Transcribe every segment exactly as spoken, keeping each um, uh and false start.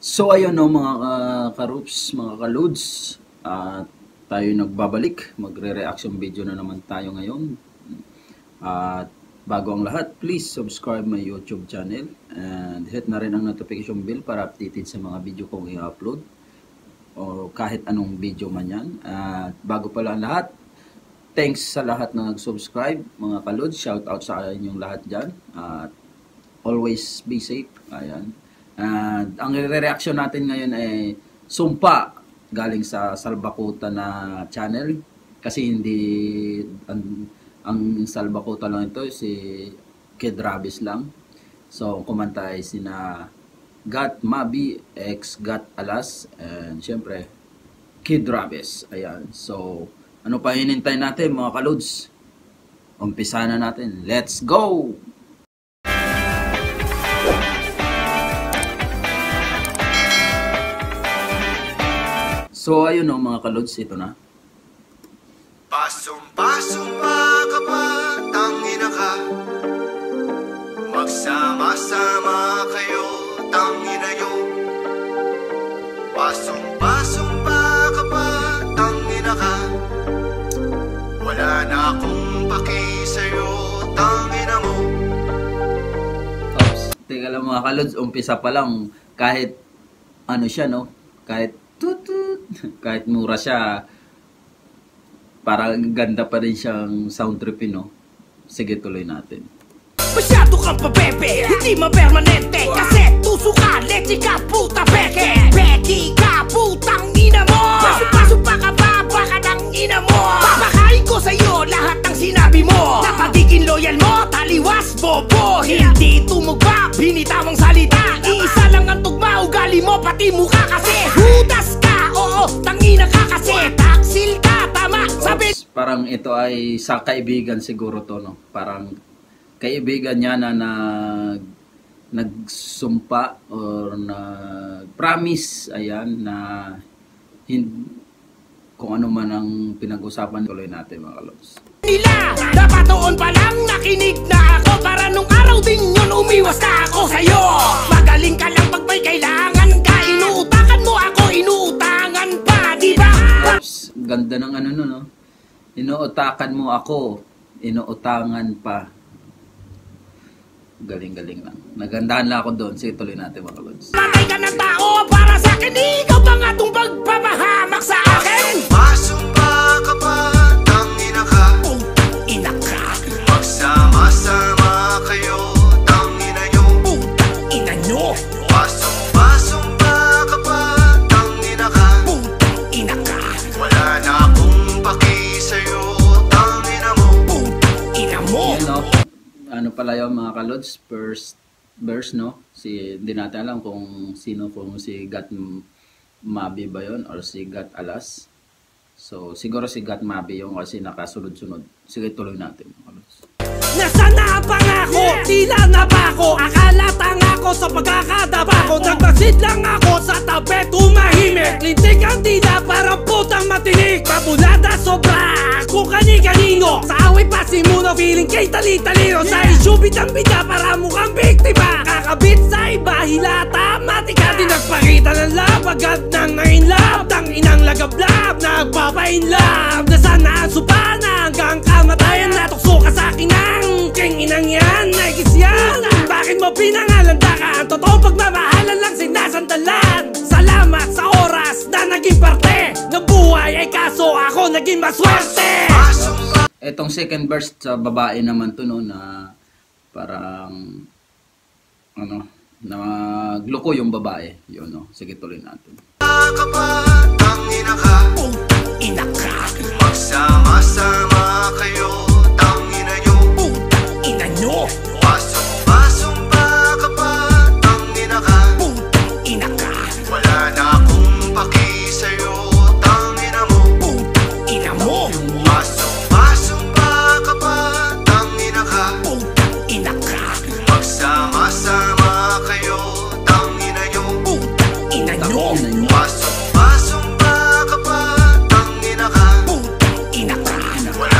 So ayun no mga uh, karups, mga kaludes, uh, tayo nagbabalik, magre-reaction video na naman tayo ngayon. At uh, bago ang lahat, please subscribe my YouTube channel and hit na rin ang notification bell para updated sa mga video kong i-upload o kahit anong video man yan. At uh, bago pala ang lahat, thanks sa lahat na nag-subscribe mga kaludes, shout out sa inyong lahat dyan. At uh, always be safe. Ayan. And ang re-reaction natin ngayon ay sumpa galing sa Salbakuta na channel kasi hindi ang, ang Salbakuta lang ito si Kid Rabis lang. So kumanta ay sina Gat Mabi ex Gat Alas and syempre Kid Rabis. Ayan. So ano pa hinintay natin mga kaludes? Umpisa na natin. Let's go! So ayun o mga kalods, ito na. Pasong-pasong ka pa, tangina ka. Magsama-sama kayo, tangina yun. Pasong-pasong ka pa, tangina ka. Wala na akong paki sa'yo, tangina mo. Oops, teka lang mga kalods, umpisa pa lang kahit ano siya no, kahit tutut, kahit mura siya, parang ganda pa rin siyang sound trip, no? Sige, tuloy natin. Masyado kang pabebe, hindi mapermanente. Kasi tuso ka, leche ka, puta peke. Peki ka, putang ina mo. Pasok-pasok pa ka ba, baka ng ina mo. Papakain ko sa'yo lahat ng sinabi mo. Napagiging loyal mo, taliwas, bobo. Hindi tumugba, binitawang salita. Iisa lang ang tugma, ugali mo, pati mukha kasi. Hudas ka, oo, tangina ka kasi. Taksil ka, tama, sabi. Parang ito ay sa kaibigan siguro to, no? Parang kaibigan niya na nag nagsumpa or nag-promise, ayan, na hin, kung ano man ang pinag-usapan, tuloy natin mga kalods. Nila, dapat noon pa lang nakinig na ako para nung araw din yun umiwas na ako sa'yo. Magaling ka lang pag may kailangan ka, inuutakan mo ako, inuutangan pa, diba? Oops, ganda ng ano no, no? Inuutakan mo ako, inuutangan pa. Galing-galing lang. Nagandahan lang ako doon. Sige, tuloy natin mga kalods. Matay ka ng tao para sa akin, ikaw pa nga itong pagpapahamak sa akin. Pasong ka pa, tangina ka. Putang ina ka. Magsama-sama kayo, tangina nyo. Putang ina nyo. Pasong-pasong ka pa, tangina ka. Putang ina ka. Wala na akong paki sa'yo, tangina mo. Putang ina mo. Yan, no? Ano pala yung mga kalods, first verse, no? Si, hindi natin alam kung sino, kung si Gat Mabi ba yun or si Gat Alas. So, siguro si Gat Mabi yung kasi nakasunod-sunod. Sige, tuloy natin mga kalods. Nasaan na ang pangako? Tila na ba ako? Akala tanga ko sa pagkakadaba ko. Nagbasid lang ako sa tabi, tumahimik. Lintik ang tila, parang putang matinik. Mabulada sobra, kung kani-kanino. Sa away pasimuno, feeling kay tali-talino. Sa issue bitang-bita, para mukhang biktima. Kakabit sa iba, hilata, matika. Di nagpakita ng love, agad nang na-inlove. Tang-inang lagablab, nagpapa-inlove. Nasaan na ang supana, hanggang kamatayan. Natukso ka sa akin ng king inang yan, naigis yan. Bakit mo pinangalandakan? Totoong pagmamahalan lang sinasandalan. Salamat sa oras na naging parte ng buhay, ay kaso ako naging maswerte. Etong second verse sa babae naman to, no, na parang ano, nagloko yung babae. Yun, no. Sige, tuloy natin. Ka pa, tangina ka. Putang ina ka. Magsama-sama kayo, tangina nyo. Putang ina nyo. Pasong-pasong ka pa, tangina ka. Putang ina ka. Wala na akong paki sa'yo, tangina mo. Putang ina mo. Pasong-pasong ka pa, tangina ka. Putang ina ka. Magsama-sama kayo, tangina nyo. Putang ina nyo. Pasong-pasong ka pa, tangina ka. Putang ina ka. Wala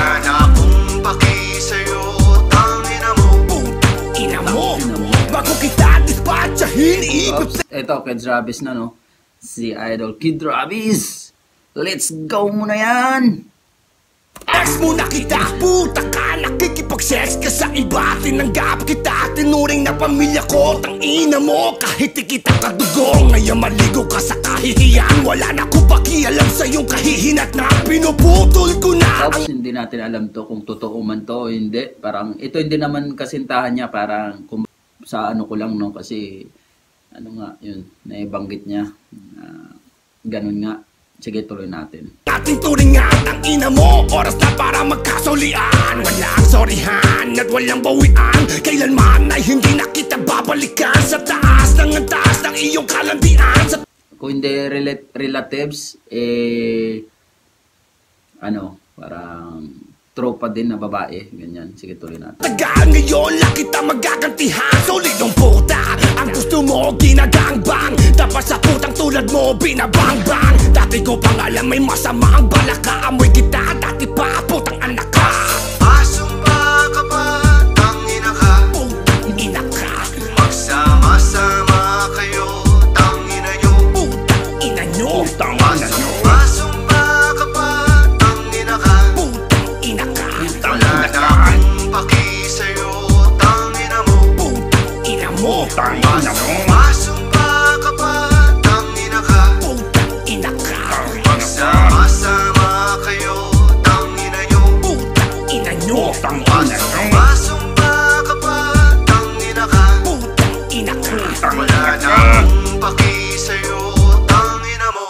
kay Travis na, no? Si Idol Kid Travis. Let's go muna yan! Ex mo na kita, puta ka, nakikipag-sex ka sa iba. Tinanggap kita, tinuring na pamilya ko. Tangina mo, kahit di kita kadugo. Ngayon maligo ka sa kahihiyan. Wala na ko pakialam sa iyong kahihinat na pinuputol ko na. Oops, hindi natin alam to kung totoo man to o hindi. Parang, ito hindi naman kasintahan niya. Parang, kung, sa ano ko lang, no? Kasi, ano nga, yun, naibanggit niya. Uh, ganun nga. Sige, tuloy natin. Ating turingan ang ina mo. Oras na para magkasulian. Walang sorihan at walang bawian. Kailanman ay hindi na kita babalikan. Sa taas ng antas ng iyong kalandian. Sa Kung hindi rel- relatives, eh, ano, parang tropa din na babae. Ganyan. Sige, tuloy natin. tagal ngayon lang kita magagantihan. Solidong puta ang gusto mo ginagangbang. Dapat sa putang tulad mo binabangbang. Dati ko pang alam may masama ang balaka. Amoy kita dati pa putang anak ka. Pasumba ka pa, tangina ka. Putang ina ka. Magsama-sama kayo, tangina nyo. Putang ina nyo. Putang ina nyo. Pasumba ka pa, tangina ka. Putang ina ka. Wala na akong paki sa'yo, tangina mo. Putang ina mo. Putang ina mo. Pasumba ka pa, tangina ka. Putang ina ka. Magsama-sama kayo, tangina nyo. Putang ina nyo. Putang ina nyo. Pasumba ka pa, tangina ka. Putang ina ka. Wala na akong paki sa'yo, tangina mo.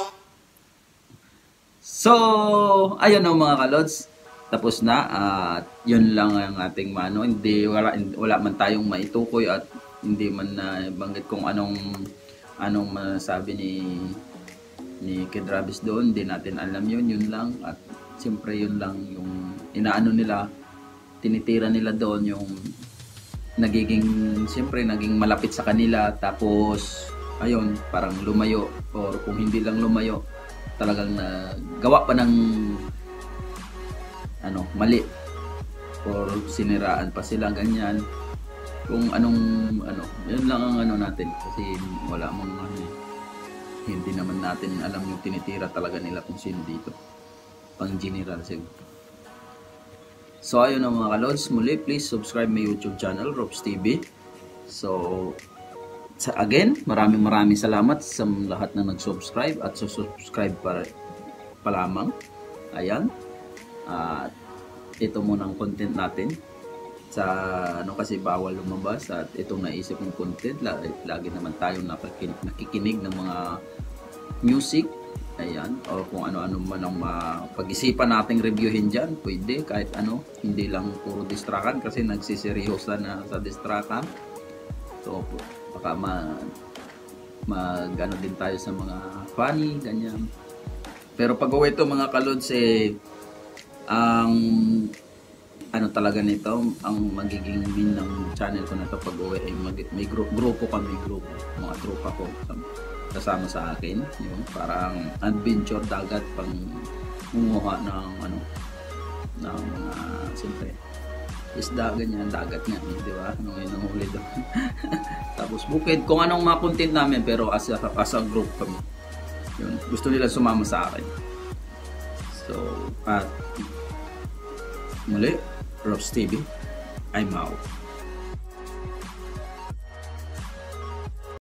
So, ayun o mga kalods. Tapos na. At yun lang ang ating mano. Hindi, wala, wala man tayong maitukoy at hindi man na banggit kung anong anong masabi ni ni Kid Travis doon. Hindi natin alam yun. Yun lang. At siyempre yun lang yung inaano nila, tinitira nila doon yung nagiging, siyempre naging malapit sa kanila. Tapos, ayun, parang lumayo. Or kung hindi lang lumayo, talagang na gawa pa ng ano, mali or siniraan pa sila ganyan. Kung anong ano, yun lang ang ano natin kasi wala mong ano, hindi naman natin alam yung tinitira talaga nila kung sino dito. Pang general siguro. So ayun na mga kalods, muli please subscribe my YouTube channel Robs T V. So sa again, maraming maraming salamat sa lahat na nag-subscribe at subscribe pa, pa lamang. Ayan. At uh, ito muna ang content natin. Sa ano kasi bawal lumabas at itong naisip kong content, lagi, lagi naman tayong nakikinig, nakikinig ng mga music. Ayan. O kung ano-ano man ang mapag-isipan nating reviewin dyan, pwede kahit ano. Hindi lang puro distrakan kasi nagsiseryosa na sa distrakan. So baka ma mag-ano din tayo sa mga funny, ganyan. Pero pag uwi ito mga kalods, eh, ang ano talaga nito, ang magiging main ng channel ko na ito pag uwi, ay mag, may gru grupo kami, grupo, mga tropa ko kasama sa akin. Yun, parang adventure dagat, pang munguha ng ano, ng mga, uh, siyempre, isda, ganyan, dagat nga, eh, di ba? Ano yung nanghuli doon. Tapos bukid, kung anong mga content namin, pero as a, as a group kami. Yun, gusto nila sumama sa akin. So, at muli, Robs T V, I'm out.